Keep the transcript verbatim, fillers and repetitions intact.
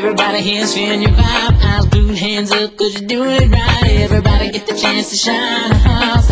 Everybody here's feeling your vibe. Eyes blue, hands up, cause you're doing it right. Everybody get the chance to shine. Uh-huh.